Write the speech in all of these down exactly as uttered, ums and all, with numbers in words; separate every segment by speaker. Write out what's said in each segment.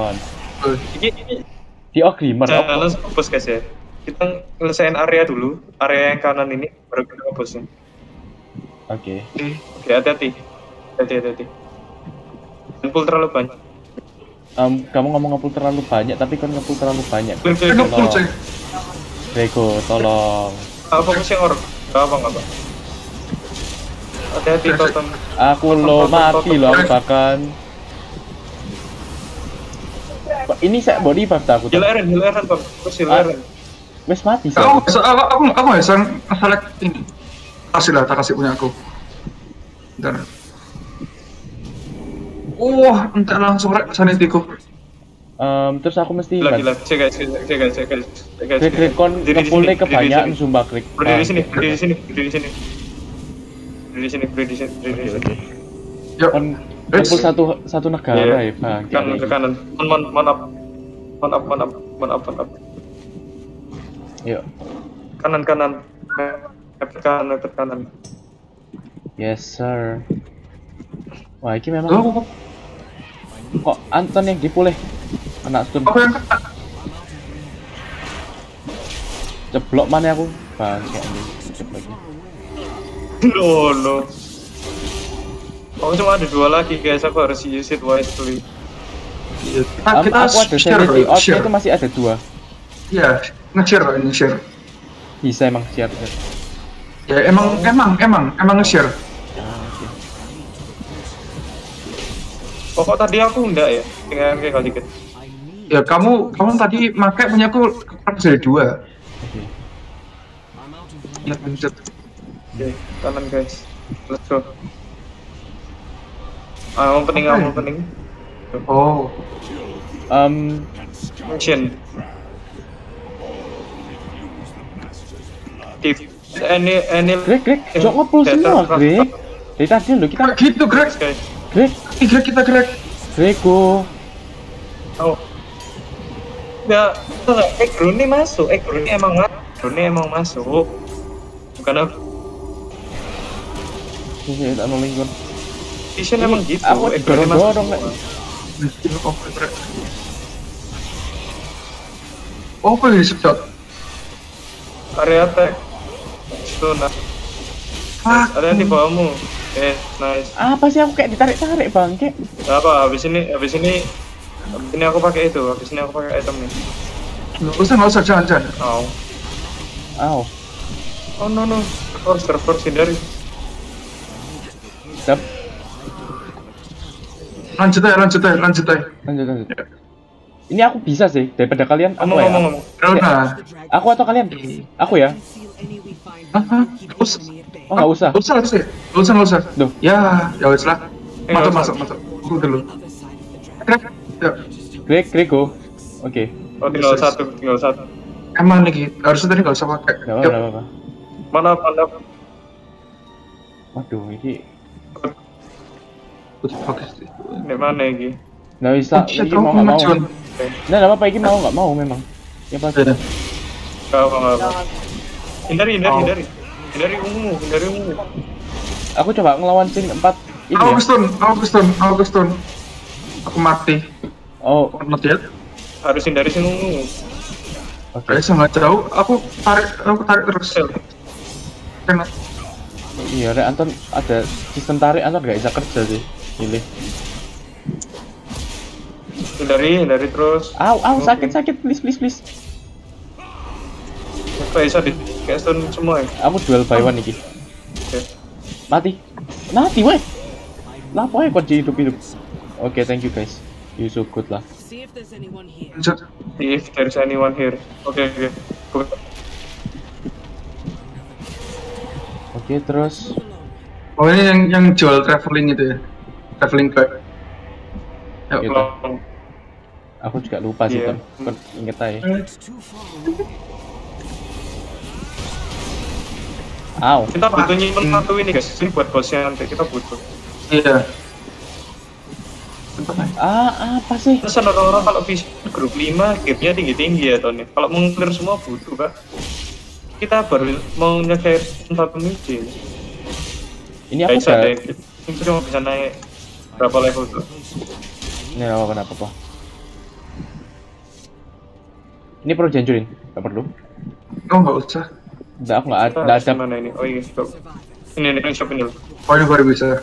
Speaker 1: Kon.
Speaker 2: Ini, ini
Speaker 1: Di Ogrimer.
Speaker 2: jangan fokus guys ya. Kita nyelesain area dulu, area yang kanan ini baru kita ngebosnya.
Speaker 1: Oke.
Speaker 2: Oke, hati-hati. Hati-hati. Ngepull terlalu banyak.
Speaker 1: Um, kamu ngomong ngepull terlalu banyak, tapi kan ngepull terlalu banyak.
Speaker 2: Clear, clear,
Speaker 1: Tolong.
Speaker 2: clear.
Speaker 1: Rego, tolong.
Speaker 2: Ah, fokus yang orang. Gak apa, gak apa. Hati-hati, totem.
Speaker 1: Aku lo mati lo, aku bahkan. Ini saya body buff tak aku.
Speaker 2: Heal Eren, heal Eren, Bang. Terus heal Eren.
Speaker 1: Wes mati sih.
Speaker 3: Aku bisa, aku aku aku nggak bisa select ini. Kasih lah, tak kasih punya aku. Bentar. Wah, entar langsung rek sanitiku.
Speaker 1: Um, terus aku mesti
Speaker 2: Gila, gila. Cek guys, cek guys, cek guys. Cek guys.
Speaker 1: Krik kon ngepullnya kebanyakan sumpah krik.
Speaker 2: Berdiri di sini, berdiri di sini, berdiri di sini. Berdiri di sini, berdiri di sini, berdiri di sini.
Speaker 3: Yuk.
Speaker 1: Kon ngepull satu satu negara ya, Bang.
Speaker 2: Kanan ke kanan. Mon mon mon up. Mon up, mon up, mon up, mon up.
Speaker 1: Yuk.
Speaker 2: Kanan kanan. Ke kanan, ke kanan.
Speaker 1: Yes, sir. Wah, ini memang
Speaker 3: Oh,
Speaker 1: kok Anton yang dipulih kena stun.
Speaker 3: aku yang kena.
Speaker 1: Ceblok mana aku? Bang, kayak ini cebloknya.
Speaker 2: No, no. Oh, cuma ada dua lagi guys, aku harus use it wisely.
Speaker 3: Kita,
Speaker 1: Um,
Speaker 3: kita
Speaker 1: aku ada
Speaker 3: share,
Speaker 1: sanity outnya
Speaker 3: share.
Speaker 1: itu masih ada dua.
Speaker 3: Iya, nge-share ini share.
Speaker 1: Bisa emang share.
Speaker 3: Ya emang emang emang emang nge-share.
Speaker 2: Pokok tadi aku enggak ya, dengan kayak kali dikit.
Speaker 3: Ya kamu kamu tadi pakai punya aku harus dari dua.
Speaker 1: Oke.
Speaker 3: Ya lanjut.
Speaker 2: Oke, kanan guys. Let's go. Ah, opening, ah, opening.
Speaker 3: Oh,
Speaker 1: Um,
Speaker 2: Shin. If any any
Speaker 1: Greg, Greg, jok ngepull semua, Greg. Dari tadi lo kita
Speaker 3: kayak gitu Greg.
Speaker 2: guys.
Speaker 1: Greg,
Speaker 3: Greg kita Greg.
Speaker 1: Grego.
Speaker 2: Oh. Ya, eh Gruni masuk. Eh Gruni emang masuk. Gruni emang masuk. Bukan aku.
Speaker 1: Ini tak nolongin kon.
Speaker 2: Vision emang gitu.
Speaker 1: Aku
Speaker 2: Eh Gruni
Speaker 1: dorong-dorong,
Speaker 2: masuk.
Speaker 1: Nek.
Speaker 3: Oh, apa ini sedot?
Speaker 2: Area attack. Stun.
Speaker 3: Ah,
Speaker 2: Ada yang di bawahmu. Eh, nice.
Speaker 1: Apa sih aku kayak ditarik-tarik, Bang? Kayak
Speaker 2: Gak apa, habis ini, habis ini, habis ini aku pakai itu, habis ini aku pakai item nih.
Speaker 3: nggak usah nggak usah jangan jangan.
Speaker 2: Oh,
Speaker 1: Aw.
Speaker 2: oh no no, aku harus terforce hindari.
Speaker 1: Dap.
Speaker 3: Lanjut aja lanjut aja lanjut aja.
Speaker 1: Lanjut, lanjut. Ini aku bisa sih daripada kalian. Aku
Speaker 2: Ngomong,
Speaker 1: ya.
Speaker 2: ngomong, ngomong.
Speaker 3: Ya udah.
Speaker 1: Aku atau kalian? Aku ya.
Speaker 3: Ah, ah, nggak usah.
Speaker 1: Oh nggak usah.
Speaker 3: Nggak usah nggak usah nggak usah nggak usah.
Speaker 1: Duh.
Speaker 3: Ya ya wes lah.
Speaker 2: Eh,
Speaker 3: Masuk
Speaker 2: nggak
Speaker 3: masuk masuk. Aku dulu. Greg. Ya.
Speaker 1: Greg, Grego. Oke.
Speaker 2: Oh tinggal satu, tinggal satu.
Speaker 3: Emang nih harusnya tadi nggak usah pakai.
Speaker 1: Gak apa-apa, gak apa-apa.
Speaker 2: Mana, mana?
Speaker 1: Waduh, ini
Speaker 3: Udah fokus.
Speaker 2: Di mana ini?
Speaker 1: nggak bisa.
Speaker 3: Oh, shit,
Speaker 1: Ini
Speaker 3: aku
Speaker 1: mau nggak mau.
Speaker 3: kemajuan.
Speaker 1: Nah, nggak apa-apa. Ini mau nggak mau memang. Ya pasti.
Speaker 3: Ya.
Speaker 2: Gak apa, gak apa. Hindari, hindari,
Speaker 3: Oh.
Speaker 2: hindari. Hindari ungu, hindari ungu.
Speaker 1: Aku coba ngelawan scene empat ini
Speaker 3: Aku
Speaker 1: ya.
Speaker 3: stun, aku stun, aku stun. Aku mati.
Speaker 1: Oh,
Speaker 3: Not yet.
Speaker 2: Harus hindari si ungu.
Speaker 1: oke.
Speaker 3: Kayak sangat jauh. Aku tarik, aku tarik terus.
Speaker 2: Sel.
Speaker 3: Kena.
Speaker 1: Iya, Rek Anton ada sistem tarik Anton nggak bisa kerja sih. Pilih.
Speaker 2: Hindari, hindari terus.
Speaker 1: Au, au, sakit, sakit, please, please, please.
Speaker 2: Kok bisa di kayak stun semua ya?
Speaker 1: Aku duel by one iki.
Speaker 2: Oke.
Speaker 1: Mati. Mati, weh. Lah, apa ya kok jadi hidup-hidup? Oke, thank you guys. You so good lah.
Speaker 3: Lanjut.
Speaker 2: If there's anyone here. Oke, oke. Oke.
Speaker 1: Oke, terus
Speaker 3: Oh ini yang yang jual traveling itu ya, traveling bag. Yuk.
Speaker 1: Gitu.
Speaker 2: Tolong.
Speaker 1: aku juga lupa sih,
Speaker 2: Iya.
Speaker 1: Ton. Kon inget aja. Au.
Speaker 2: Kita butuh nyimpen satu ini guys. Ini buat bosnya nanti kita butuh.
Speaker 3: Iya.
Speaker 1: Ah, apa sih?
Speaker 2: Pesan orang-orang kalau bisa grup lima gapnya tinggi-tinggi ya Tony. Kalau mengclear semua butuh Pak. Kita baru mau nyeker satu miji.
Speaker 1: Ini aku
Speaker 2: Bisa
Speaker 1: udah.
Speaker 2: deh. Ini cuma bisa naik berapa level tuh?
Speaker 1: Ini apa kenapa apa? Ini perlu dihancurin, nggak perlu.
Speaker 3: Oh nggak usah.
Speaker 1: Nggak, aku nggak ada.
Speaker 2: Kita
Speaker 1: Nggak
Speaker 2: harus
Speaker 1: ada.
Speaker 2: mana ini? Oh iya, stop. Ini ini shop ini.
Speaker 3: Oh ini baru bisa.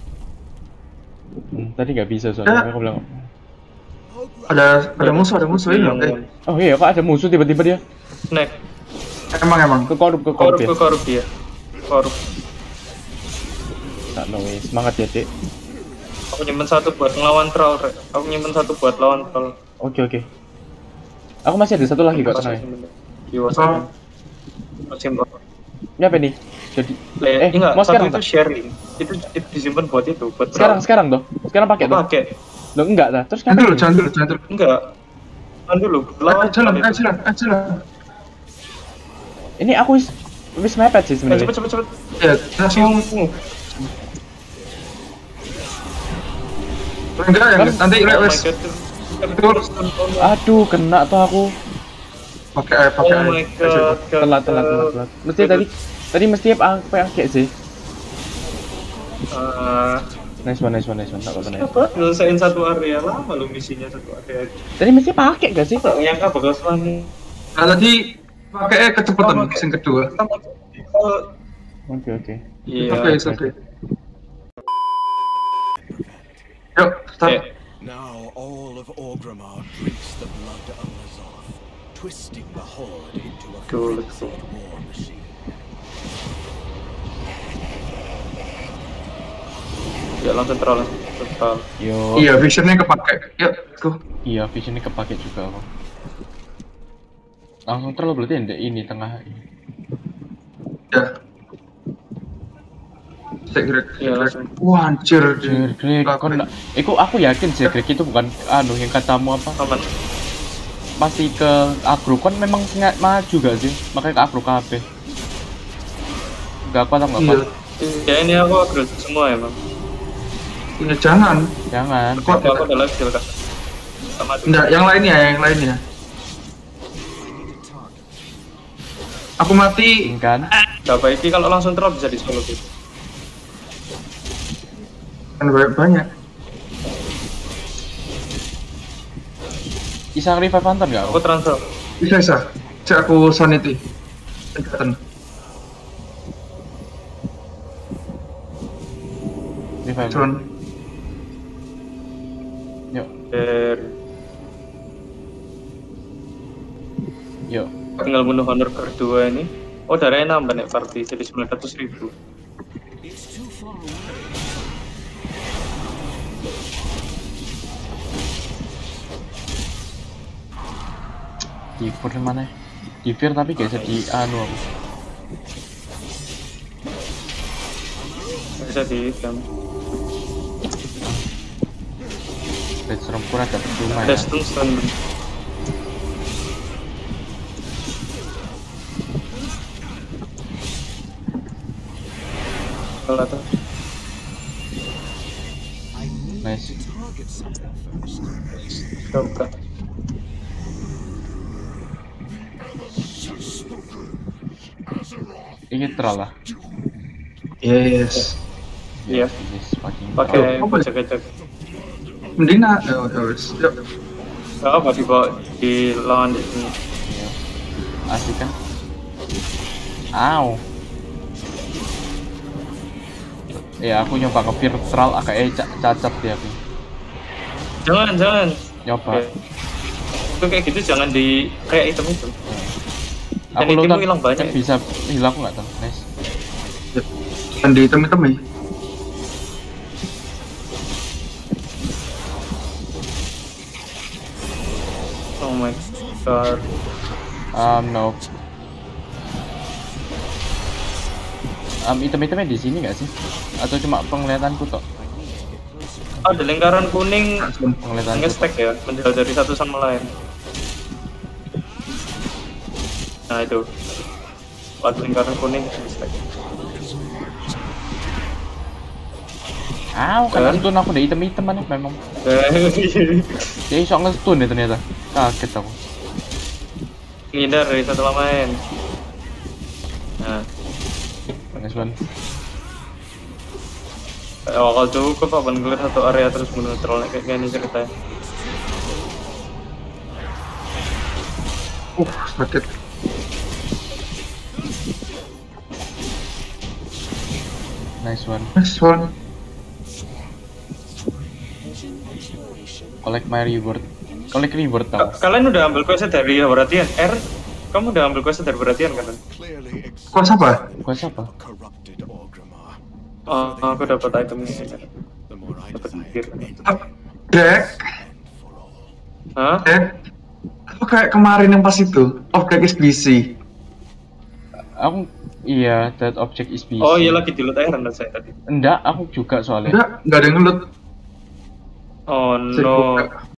Speaker 1: Hmm, tadi nggak bisa soalnya.
Speaker 3: Ya.
Speaker 1: Aku bilang.
Speaker 3: Ada ada musuh ada musuh ini.
Speaker 2: Yang-
Speaker 3: Eh,
Speaker 1: Oh iya, kok ada musuh tiba-tiba dia
Speaker 2: Snack.
Speaker 3: emang emang.
Speaker 1: ke korup ke korup
Speaker 2: Korup
Speaker 1: ya.
Speaker 2: ke korup dia. Korup.
Speaker 1: Nah, no, wes. Semangat ya dek.
Speaker 2: Aku nyimpen satu buat ngelawan troll, Rek. Aku nyimpen satu buat lawan troll.
Speaker 1: Oke oke. Aku masih ada satu lagi kok tengahnya.
Speaker 2: Iya,
Speaker 3: Oh.
Speaker 2: masih
Speaker 3: Oh,
Speaker 1: Ini apa nih? Jadi.
Speaker 2: Eh,
Speaker 1: Eh,
Speaker 2: enggak,
Speaker 1: mau
Speaker 2: satu
Speaker 1: sekarang
Speaker 2: itu
Speaker 1: tak?
Speaker 2: sharing. Itu, itu disimpan buat itu, buat
Speaker 1: Sekarang sekarang toh. Sekarang pakai toh.
Speaker 2: pakai.
Speaker 1: Lo enggak dah. Terus
Speaker 3: jangan
Speaker 1: ngapain?
Speaker 3: dulu jangan dulu jangan dulu.
Speaker 2: Enggak. Kan dulu, lawan
Speaker 3: Eh, jalan
Speaker 2: troll
Speaker 3: eh
Speaker 2: itu.
Speaker 3: jalan eh jalan.
Speaker 1: Ini aku wis wis mepet sih
Speaker 2: Eh,
Speaker 1: sebenarnya.
Speaker 2: cepet cepet cepet.
Speaker 3: Ya langsung. Enggak ya nanti
Speaker 2: Oh my
Speaker 3: wes
Speaker 2: god.
Speaker 1: Aduh, kena tuh aku.
Speaker 3: pakai air pakai
Speaker 2: Oh my
Speaker 3: air.
Speaker 2: god.
Speaker 1: Telat telat telat telat. Mesti tadi tadi mesti apa pakai sih.
Speaker 2: Ah,
Speaker 1: Nice one, nice one, nice one. Tak apa nice.
Speaker 2: apa? Nyelesain satu area lama lu misinya satu area.
Speaker 1: Tadi mesti pakai gak sih?
Speaker 2: Tak nyangka bakal selama.
Speaker 3: Nah tadi pakai air kecepatan yang kedua.
Speaker 1: Oke oke.
Speaker 2: Iya.
Speaker 3: Oke oke. Yuk start.
Speaker 2: Eh,
Speaker 4: Now all of Orgrimmar drinks the blood of Lazoth, twisting the Horde into a
Speaker 2: Go, let's
Speaker 4: frenzied war machine.
Speaker 2: ya langsung troll, langsung troll.
Speaker 1: Yo.
Speaker 3: Iya visionnya kepake. Yuk go.
Speaker 1: Iya, visionnya kepake juga aku. Langsung terlalu berarti ndek ini tengah.
Speaker 3: Ya. Cek Greg.
Speaker 2: Iya, langsung.
Speaker 3: Wah anjir.
Speaker 1: Greg, Greg, kon nggak- Iku aku yakin sih Greg itu bukan anu yang katamu apa?
Speaker 2: Aman.
Speaker 1: Pasti ke agro kon memang sengat maju gak sih? Makanya ke agro kabeh. Gak apa atau nggak apa?
Speaker 3: Iya.
Speaker 2: Ya ini aku upgrade semua emang.
Speaker 3: Iya jangan.
Speaker 1: Jangan.
Speaker 3: Kok
Speaker 2: Aku aku udah live skill kan. Sama tuh.
Speaker 3: enggak yang lainnya yang lainnya. Aku mati.
Speaker 1: Kan?
Speaker 2: Gak baik kalau langsung troll bisa di solo gitu.
Speaker 3: Kan banyak banyak.
Speaker 1: Isang revive Phantom gak?
Speaker 2: Aku transfer.
Speaker 3: Bisa bisa. Cek aku sanity. Tingkatan.
Speaker 1: Revive.
Speaker 3: Cuman.
Speaker 1: Yuk,
Speaker 2: Der.
Speaker 1: yuk.
Speaker 2: Tinggal bunuh honor kedua ini. Oh darahnya nambah nih party jadi sembilan ratus ribu.
Speaker 1: Di Fear mana? Di Fear tapi gak bisa di anu aku.
Speaker 2: Bisa di jam.
Speaker 1: Red Storm pun ada percuma ya.
Speaker 2: Ada stun stun. Kalau tuh.
Speaker 1: Nice.
Speaker 2: Coba.
Speaker 1: Ini troll lah.
Speaker 3: Yes.
Speaker 2: Iya.
Speaker 1: Yes, fucking
Speaker 2: Pakai
Speaker 3: Oh, apa?
Speaker 2: cek-cek.
Speaker 3: Mending nak. Oh, ya wes. Yuk.
Speaker 2: Gak apa dibawa di lawan di sini.
Speaker 1: Iya. Asik kan? Aw. Ya aku nyoba ke Fear troll agak ca cacat dia aku.
Speaker 2: Jangan jangan.
Speaker 1: Nyoba.
Speaker 2: Oke. Itu kayak gitu jangan di kayak item itu.
Speaker 1: Aku
Speaker 2: Dan
Speaker 1: lo
Speaker 2: itemmu hilang banyak.
Speaker 1: kan bisa hilang aku nggak tahu. Nice.
Speaker 3: Dan di hitam-hitam ya.
Speaker 2: Oh my god.
Speaker 1: Um no. Um item-itemnya di sini nggak sih? Atau cuma penglihatanku tok?
Speaker 2: Ada lingkaran kuning
Speaker 1: Penglihatanku.
Speaker 2: nge-stack ya, menjauh dari satu sama lain. Nah itu. Ada lingkaran kuning nge-stack.
Speaker 1: Aw, kan
Speaker 2: Kan?
Speaker 1: stun aku udah item-item mana memang. Dia iso nge-stun ya ternyata. Kaget aku.
Speaker 2: Ngindar dari satu sama lain. Nah,
Speaker 1: Nice one.
Speaker 2: oh, kalau cukup apa ngelir satu area terus bunuh troll kayak gini ceritanya.
Speaker 3: Uh, sakit.
Speaker 1: Nice one.
Speaker 3: Next one.
Speaker 1: Collect my reward. Collect reward tau.
Speaker 2: Ka- Kalian udah ambil quest dari Horatian? Er, kamu udah ambil quest dari Horatian kan?
Speaker 4: Clearly
Speaker 3: Kelas apa?
Speaker 1: Gua siapa?
Speaker 4: corrupted Orgrimmar.
Speaker 2: Oh, aku dapat item ini.
Speaker 4: The more I
Speaker 2: Dapat
Speaker 4: desire
Speaker 2: gear.
Speaker 3: Ah, Dek,
Speaker 4: for all.
Speaker 2: Hah?
Speaker 3: Dek. Aku kayak kemarin yang pas itu. Object is busy.
Speaker 1: Aku iya, that object is busy.
Speaker 2: Oh iya lagi di loot iron saya tadi.
Speaker 1: Enggak, aku juga soalnya.
Speaker 3: Enggak, enggak ada yang ngelut.
Speaker 2: Oh
Speaker 3: Saya
Speaker 2: no.
Speaker 3: buka.